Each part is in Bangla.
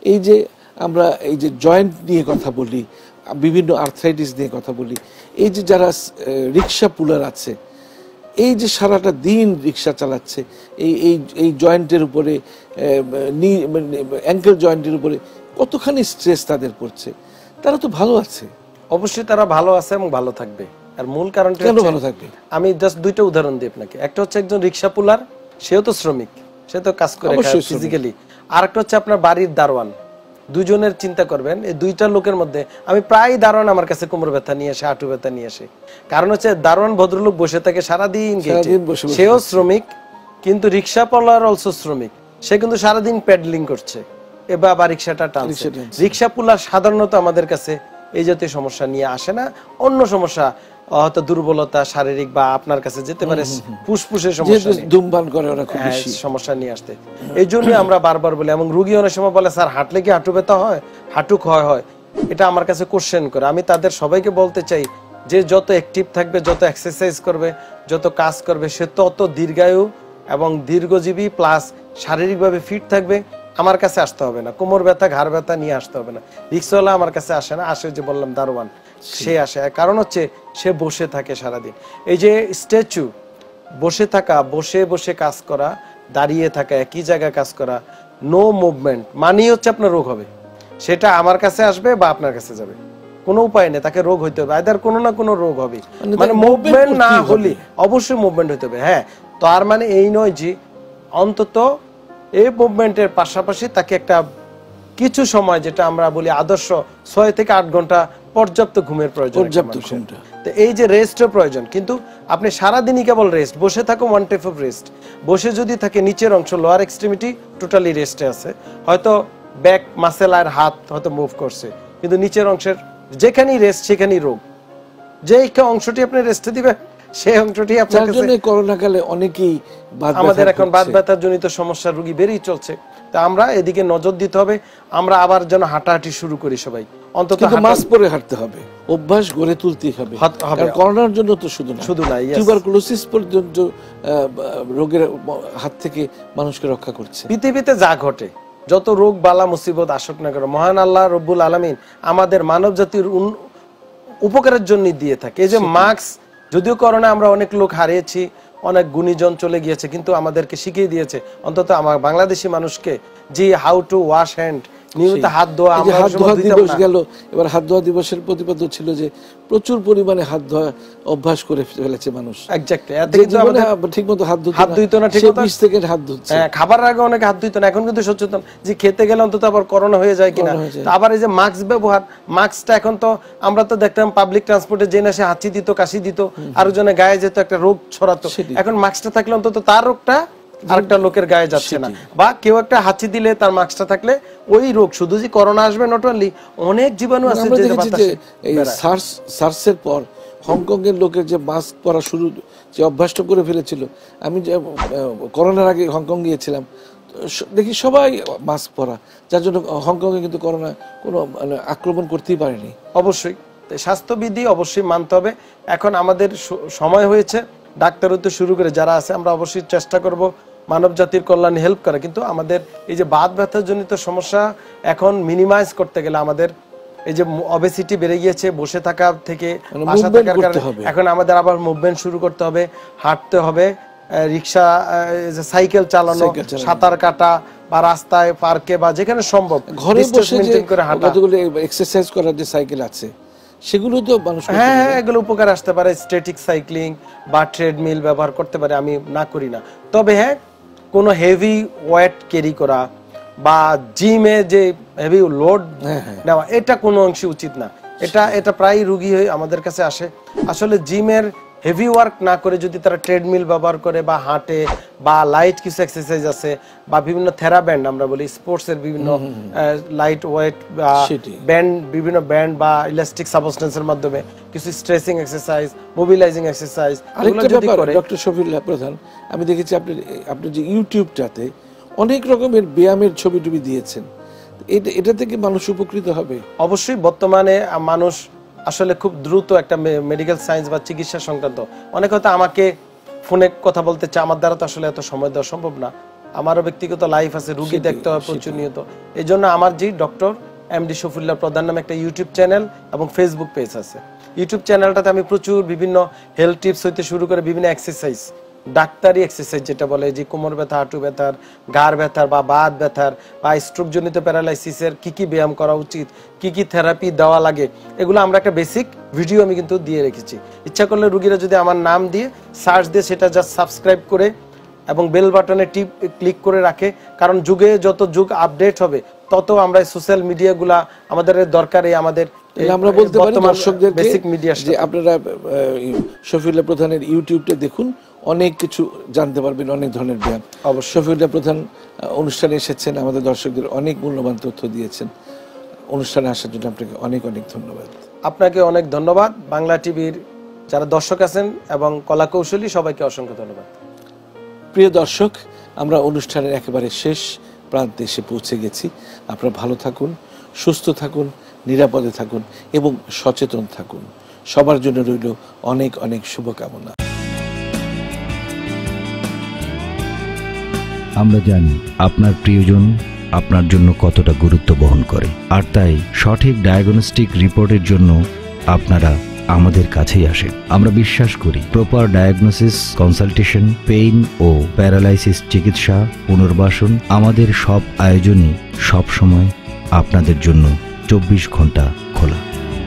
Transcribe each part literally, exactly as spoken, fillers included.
এই যে আমরা এই যে জয়েন্ট নিয়ে কথা বলি, বিভিন্ন আর্থ্রাইটিস নিয়ে কথা বলি, এই যে যারা রিক্সা পুলার আছে, এই যে সারাটা দিন রিক্সা চালাচ্ছে, এই এই এই জয়েন্টের উপরে, নি অ্যাঙ্কেল জয়েন্টের উপরে কতখানি স্ট্রেস তাদের পড়ছে, তারা তো ভালো আছে। অবশ্যই তারা ভালো আছে এবং ভালো থাকবে। আর মূল কারণটা কেন ভালো থাকবে? আমি জাস্ট দুইটা উদাহরণ দিই আপনাকে। একটা হচ্ছে একজন রিক্সা পুলার, সেও তো শ্রমিক, সে তো কাজ করে ফিজিক্যালি। আর একটা হচ্ছে আপনার বাড়ির দারোয়ান। দুজনের চিন্তা করবেন, এই দুইটা লোকের মধ্যে আমি প্রায় দারোয়ান আমার কাছে কোমর ব্যথা নিয়ে আসে, হাঁটু ব্যথা নিয়ে আসে। কারণ হচ্ছে দারোয়ান ভদ্রলোক বসে থাকে সারাদিন, সেও শ্রমিক, কিন্তু রিক্সা পুলার অলসো শ্রমিক, সে কিন্তু সারাদিন প্যাডলিং করছে এবার বা রিক্সাটা টানছে। রিক্সা পুলার সাধারণত আমাদের কাছে এই জাতীয় সমস্যা নিয়ে আসে না, অন্য সমস্যা হয়তো দুর্বলতা শারীরিক বা আপনার কাছে যেতে পারে ফুসফুসের সমস্যা, ধূমপান করে ওরা খুব বেশি সমস্যা নিয়ে আসতে। এই জন্য আমরা বারবার বলি, এবং রোগী অনেক সময় বলে স্যার হাঁটলে কি হাঁটু ব্যথা হয়, হাঁটু ক্ষয় হয়, এটা আমার কাছে কোশ্চেন করে। আমি তাদের সবাইকে বলতে চাই যে যত অ্যাক্টিভ থাকবে, যত এক্সারসাইজ করবে, যত কাজ করবে, সে তত দীর্ঘায়ু এবং দীর্ঘজীবী প্লাস শারীরিকভাবে ফিট থাকবে। আমার কাছে আসতে হবে না, কোমর ব্যথা ঘাড় ব্যথা নিয়ে আসতে হবে না। রিক্সাওয়ালা আমার কাছে আসে না, আসে যে বললাম দারোয়ান, সে আসে। কারণ হচ্ছে সে বসে থাকে সারাদিন। এই যে স্ট্যাচু, বসে থাকা, বসে বসে কাজ করা, দাঁড়িয়ে থাকা, একই জায়গায় কাজ করা, নো মুভমেন্ট, মানেই হচ্ছে আপনার রোগ হবে। সেটা আমার কাছে আসবে বা আপনার কাছে যাবে, কোনো উপায় নেই, তাকে রোগ হইতে হবে, আইদার কোনো না কোনো রোগ হবে। মানে মুভমেন্ট না হলে অবশ্যই মুভমেন্ট হইতে হবে। হ্যাঁ, তো আর মানে এই নয় যে অন্তত এই মুভমেন্টের পাশাপাশি তাকে একটা কিছু সময়, যেটা আমরা বলি আদর্শ ছয় থেকে আট ঘন্টা পর্যাপ্ত ঘুমের প্রয়োজন। তো এই যে রেস্টের প্রয়োজন, কিন্তু আপনি সারাদিনই কেবল রেস্ট, বসে থাকো ওয়ান টাইপ অফ রেস্ট। বসে যদি থাকে নিচের অংশ, লোয়ার এক্সট্রিমিটি টোটালি রেস্টে আছে, হয়তো ব্যাক মাসেল আর হাত হয়তো মুভ করছে, কিন্তু নিচের অংশের যেখানেই রেস্ট সেখানেই রোগ। যে অংশটি আপনি রেস্টে দিবেন সেই অংশটি আপনার কাছে। করোনা কালে অনেকেই আমাদের এখন বাত ব্যথার জনিত সমস্যার রোগী বেড়েই চলছে। তা আমরা এদিকে নজর দিতে হবে। আমরা আবার যেন হাঁটাহাঁটি শুরু করি সবাই, অন্তত মাস্ক পরে হাঁটতে হবে, অভ্যাস গড়ে তুলতেই হবে। করোনার জন্য তো শুধু না, শুধু না, টিউবারকুলোসিস পর্যন্ত রোগের হাত থেকে মানুষকে রক্ষা করছে। পৃথিবীতে যা ঘটে, যত রোগ বালা মুসিবত আসুক না কেন, মহান আল্লাহ রব্বুল আলামিন আমাদের মানব জাতির উপকারের জন্য দিয়ে থাকে। এই যে মাস্ক, যদিও করোনা আমরা অনেক লোক হারিয়েছি, অনেক গুণীজন চলে গিয়েছে, কিন্তু আমাদেরকে শিখিয়ে দিয়েছে অন্তত আমার বাংলাদেশি মানুষকে যে হাউ টু ওয়াশ হ্যান্ড, নিয়মিত হাত ধোয়া। হাত ধোয়া দিবস গেল, এবার হাত ধোয়া দিবসের প্রতিপাদ্য ছিল যে প্রচুর পরিমাণে হাত ধোয়া অভ্যাস করে ফেলেছে মানুষ। এক্স্যাক্টলি, ঠিকমতো হাত হাত ধুইতো না, ঠিক বিশ সেকেন্ড হাত ধুচ্ছে। হ্যাঁ, খাবার আগে অনেক হাত ধুইতো না, এখন কিন্তু সচেতন যে খেতে গেলে অন্তত আবার করোনা হয়ে যায় কিনা। আবার এই যে মাস্ক ব্যবহার, মাস্কটা এখন তো আমরা তো দেখতাম পাবলিক ট্রান্সপোর্টে যে না সে হাঁচি দিত, কাশি দিত, আরেকজনে গায়ে যেত, একটা রোগ ছড়াতো। এখন মাস্কটা থাকলে অন্তত তার রোগটা আরেকটা লোকের গায়ে যাচ্ছে না, বা কেউ একটা হাঁচি দিলে তার মাস্কটা থাকলে ওই রোগ, শুধু যে করোনা আসবে নট অনলি, অনেক জীবাণু আছে। সার্সের পর হংকং এর লোকের যে মাস্ক পরা শুরু, যে অভ্যাসটা করে ফেলেছিল। আমি যে করোনার আগে হংকং গিয়েছিলাম, দেখি সবাই মাস্ক পরা, যার জন্য হংকং এ কিন্তু করোনা কোনো আক্রমণ করতেই পারেনি। অবশ্যই স্বাস্থ্যবিধি অবশ্যই মানতে হবে। এখন আমাদের সময় হয়েছে, ডাক্তার হতে শুরু করে যারা আছে, আমরা অবশ্যই চেষ্টা করব মানব জাতির কল্যাণে হেল্প করা। কিন্তু আমাদের এই যে বাত ব্যথা জনিত সমস্যা এখন মিনিমাইজ করতে গেলে আমাদের এই যে অবেসিটি বেড়ে গিয়েছে, বসে থাকা থেকে বাসা থাকার কারণে এখন আমাদের আবার মুভমেন্ট শুরু করতে হবে, হাঁটতে হবে, রিক্সা, সাইকেল চালানো, সাঁতার কাটা, বা রাস্তায় পার্কে বা যেখানে সম্ভব ঘরে বসে করে হাঁটা, এক্সারসাইজ করার যে সাইকেল আছে সেগুলো তো মানুষ, হ্যাঁ এগুলো উপকার আসতে পারে। স্ট্যাটিক সাইক্লিং বা ট্রেডমিল ব্যবহার করতে পারে, আমি না করি না। তবে হ্যাঁ, কোনো হেভি ওয়েট ক্যারি করা বা জিমে যে হেভি লোড নেওয়া, এটা কোনো অংশে উচিত না। এটা এটা প্রায় রোগী হয়ে আমাদের কাছে আসে। আসলে জিমের হেভি ওয়ার্ক না করে যদি তারা ট্রেডমিল ব্যবহার করে বা হাঁটে, বা লাইট কিছু এক্সারসাইজ আছে, বা বিভিন্ন থেরা ব্যান্ড আমরা বলি, স্পোর্টসের বিভিন্ন লাইট ওয়েট ব্যান্ড, বিভিন্ন ব্যান্ড বা ইলাস্টিক সাবস্টেন্সের মাধ্যমে কিছু স্ট্রেচিং এক্সারসাইজ, মোবিলাইজিং এক্সারসাইজ। আরেকটা ব্যাপার ডক্টর শফিউল্লাহ প্রধান, আমি দেখেছি আপনি আপনি যে ইউটিউবটাতে অনেক রকমের ব্যায়ামের ছবি টবি দিয়েছেন, এটা এটা থেকে মানুষ উপকৃত হবে? অবশ্যই। বর্তমানে মানুষ আসলে খুব দ্রুত একটা মেডিকেল সায়েন্স বা চিকিৎসা সংক্রান্ত অনেক হয়তো আমাকে ফোনে কথা বলতে চায়, আমার দ্বারা তো আসলে এত সময় দেওয়া সম্ভব না। আমারও ব্যক্তিগত লাইফ আছে, রুগী দেখতে হয় প্রতিনিয়ত। এই জন্য আমার যে ডক্টর এমডি শফিউল্লাহ প্রধান নামে একটা ইউটিউব চ্যানেল এবং ফেসবুক পেজ আছে। ইউটিউব চ্যানেলটাতে আমি প্রচুর বিভিন্ন হেলথ টিপস হইতে শুরু করে বিভিন্ন এক্সারসাইজ, ডাক্তারি এক্সারসাইজ যেটা বলে যে কোমর ব্যথা, হাঁটু ব্যথার, ঘাড় ব্যথার বা বাত ব্যথার বা স্ট্রোক জনিত প্যারালাইসিসের কি কি ব্যায়াম করা উচিত, কি কি থেরাপি দেওয়া লাগে, এগুলো আমরা একটা বেসিক ভিডিও আমি কিন্তু দিয়ে রেখেছি। ইচ্ছা করলে রুগীরা যদি আমার নাম দিয়ে সার্চ দিয়ে সেটা জাস্ট সাবস্ক্রাইব করে এবং বেল বাটনে টিপ ক্লিক করে রাখে, কারণ যুগে যত যুগ আপডেট হবে তত আমরা সোশ্যাল মিডিয়াগুলা আমাদের দরকার। এই আমাদের আমরা বলতে পারি দর্শকদের বেসিক মিডিয়া যে আপনারা শফিউল্লাহ প্রধানের ইউটিউবটা দেখুন, অনেক কিছু জানতে পারবেন, অনেক ধরনের ব্যায়াম। অবশ্য শফিউল্লাহ প্রধান অনুষ্ঠানে এসেছেন, আমাদের দর্শকদের অনেক মূল্যবান তথ্য দিয়েছেন। অনুষ্ঠানে আসার জন্য আপনাকে অনেক অনেক ধন্যবাদ। আপনাকে অনেক ধন্যবাদ। বাংলা টিভির যারা দর্শক আছেন এবং কলা কৌশলী সবাইকে অসংখ্য ধন্যবাদ। প্রিয় দর্শক, আমরা অনুষ্ঠানের একেবারে শেষ প্রান্তে এসে পৌঁছে গেছি। আপনারা ভালো থাকুন, সুস্থ থাকুন, নিরাপদে থাকুন এবং সচেতন থাকুন। সবার জন্য রইল অনেক অনেক শুভকামনা। আমরা জানি আপনার প্রিয়জন আপনার জন্য কতটা গুরুত্ব বহন করে, আর তাই সঠিক ডায়াগনস্টিক রিপোর্টের জন্য আপনারা আমাদের কাছেই আসেন। আমরা বিশ্বাস করি প্রপার ডায়াগনোসিস, কনসালটেশন, পেইন ও প্যারালাইসিস চিকিৎসা, পুনর্বাসন, আমাদের সব আয়োজনই সব সময় আপনাদের জন্য চব্বিশ ঘন্টা খোলা।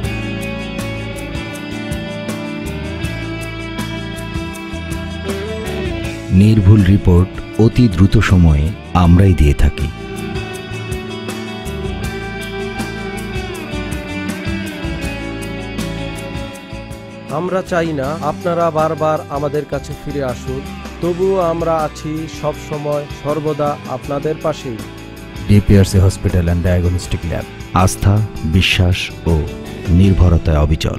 নির্ভুল রিপোর্ট অতি দ্রুত সময়ে আমরাই দিয়ে থাকি। আমরা চাই না আপনারা বারবার আমাদের কাছে ফিরে আসুন, তবুও আমরা আছি সব সময় সর্বদা আপনাদের পাশেই। DPRC hospital and diagnostic lab, আস্থা, বিশ্বাস ও নির্ভরতায় অবিচল।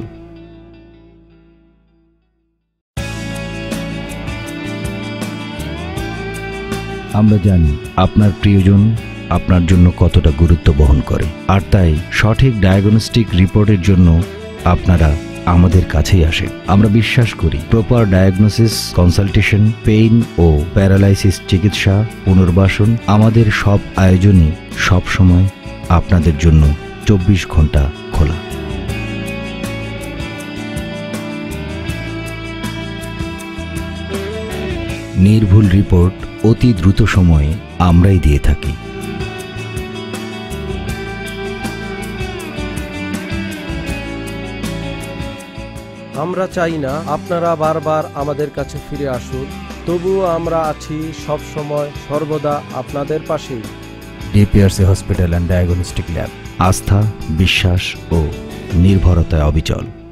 আমরা জানি আপনার প্রিয়জন আপনার জন্য কতটা গুরুত্ব বহন করে, আর তাই সঠিক ডায়াগনস্টিক রিপোর্টের জন্য আপনারা আমাদের কাছেই আসেন। আমরা বিশ্বাস করি প্রপার ডায়াগনোসিস, কনসালটেশন, পেইন ও প্যারালাইসিস চিকিৎসা, পুনর্বাসন, আমাদের সব আয়োজনই সব সময় আপনাদের জন্য চব্বিশ ঘন্টা খোলা। নির্ভুল রিপোর্ট অতি দ্রুত সময়ে আমরাই দিয়ে থাকি। আমরা চাই না আপনারা বারবার আমাদের কাছে ফিরে আসুন, তবুও আমরা আছি সব সময় সর্বদা আপনাদের পাশেই। DPRC hospital and diagnostic lab, আস্থা, বিশ্বাস ও নির্ভরতায় অবিচল।